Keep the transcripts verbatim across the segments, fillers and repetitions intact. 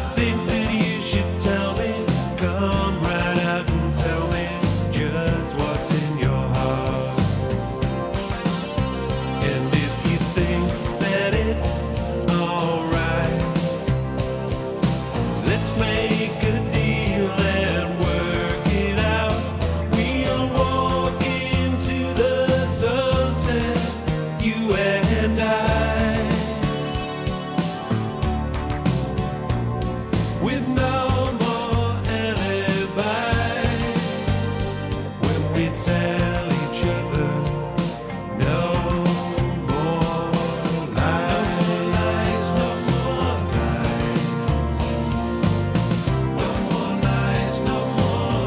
think that you should tell me, come right out and tell me just what's in your heart. And if you think that it's alright, let's make a deal and work it out. We'll walk into the sunset, you and I, with no more alibis when we tell each other no more lies, no more lies, no more lies, no more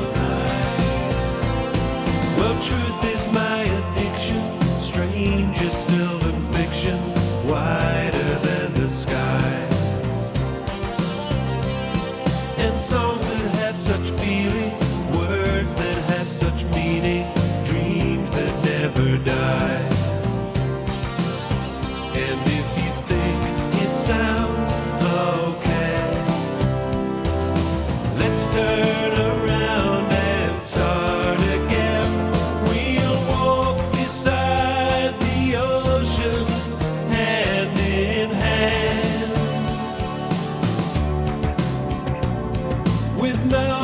lies. Well, truth is my addiction, stranger still than fiction, wider than the sky. And songs that have such feeling, words that have such meaning, dreams that never die. And if you think it sounds okay, let's turn around and start again. We'll walk beside the ocean, hand in hand, with no